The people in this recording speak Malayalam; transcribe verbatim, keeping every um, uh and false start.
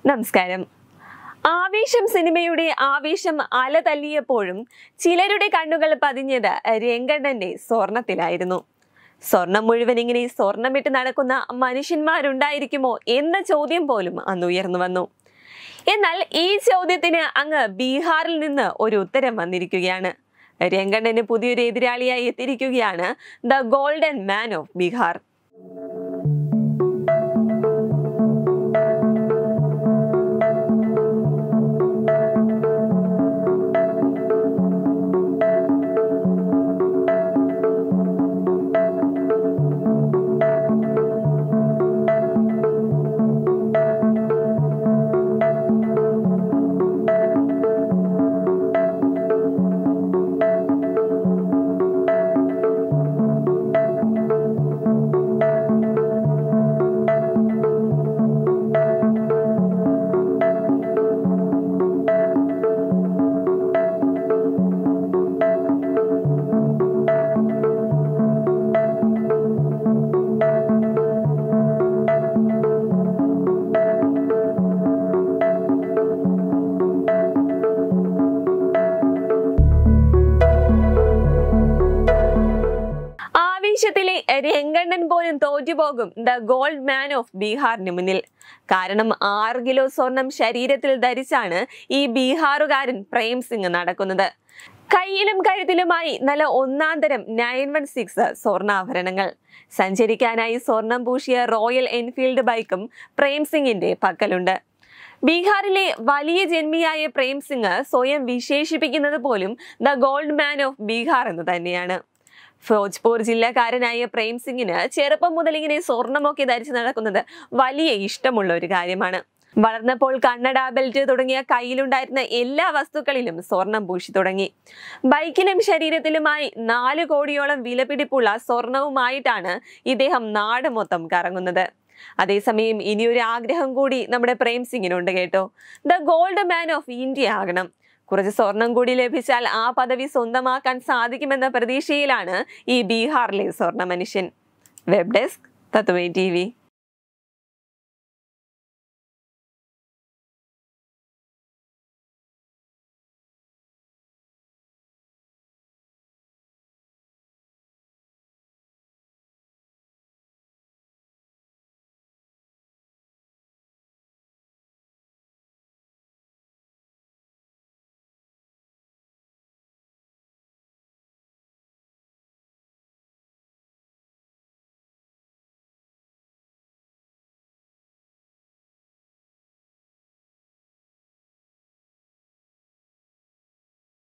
നമസ്കാരം. ആവേശം സിനിമയുടെ ആവേശം അല തല്ലിയപ്പോഴും ചിലരുടെ കണ്ണുകൾ പതിഞ്ഞത് രംഗണ്ണന്റെ സ്വർണത്തിലായിരുന്നു. സ്വർണം മുഴുവൻ ഇങ്ങനെ സ്വർണമിട്ട് നടക്കുന്ന മനുഷ്യന്മാരുണ്ടായിരിക്കുമോ എന്ന ചോദ്യം പോലും അന്ന് ഉയർന്നു വന്നു. എന്നാൽ ഈ ചോദ്യത്തിന് അങ്ങ് ബീഹാറിൽ നിന്ന് ഒരു ഉത്തരം വന്നിരിക്കുകയാണ്. രംഗണ്ണന് പുതിയൊരു എതിരാളിയായി എത്തിയിരിക്കുകയാണ് the golden man of Bihar. ആവേശത്തിലെ രംഗണ്ണൻ പോലും തോറ്റുപോകും ദ ഗോൾഡ് മാൻ ഓഫ് ബീഹാറിന് മുന്നിൽ. കാരണം ആറ് കിലോ സ്വർണം ശരീരത്തിൽ ധരിച്ചാണ് ഈ ബീഹാറുകാരൻ പ്രേം സിംഗ് നടക്കുന്നത്. കയ്യിലും കഴുത്തിലുമായി നല്ല ഒന്നാം തരം നയൻ വൺ സിക്സ് സ്വർണ്ണാഭരണങ്ങൾ. സഞ്ചരിക്കാനായി സ്വർണം പൂശിയ റോയൽ എൻഫീൽഡ് ബൈക്കും പ്രേം സിംഗിന്റെ പക്കലുണ്ട്. ബീഹാറിലെ വലിയ ജന്മിയായ പ്രേം സിംഗ് സ്വയം വിശേഷിപ്പിക്കുന്നത് പോലും the gold man of Bihar എന്ന് തന്നെയാണ്. ഫിറോജ്പൂർ ജില്ലക്കാരനായ പ്രേം സിംഗിന് ചെറുപ്പം മുതൽ ഇങ്ങനെ സ്വർണമൊക്കെ ധരിച്ചു നടക്കുന്നത് വലിയ ഇഷ്ടമുള്ള ഒരു കാര്യമാണ്. വളർന്നപ്പോൾ കണ്ണട, ബെൽറ്റ് തുടങ്ങിയ കയ്യിലുണ്ടായിരുന്ന എല്ലാ വസ്തുക്കളിലും സ്വർണം പൂശി തുടങ്ങി. ബൈക്കിലും ശരീരത്തിലുമായി നാല് കോടിയോളം വിലപിടിപ്പുള്ള സ്വർണവുമായിട്ടാണ് ഇദ്ദേഹം നാട് മൊത്തം കറങ്ങുന്നത്. അതേസമയം ഇനിയൊരു ആഗ്രഹം കൂടി നമ്മുടെ പ്രേം സിംഗിനുണ്ട് കേട്ടോ. The gold man of India ആകണം. കുറച്ച് സ്വർണം കൂടി ലഭിച്ചാൽ ആ പദവി സ്വന്തമാക്കാൻ സാധിക്കുമെന്ന പ്രതീക്ഷയിലാണ് ഈ ബീഹാറിലെ സ്വർണ്ണ മനുഷ്യൻ. Web desk Tatwamayi T V.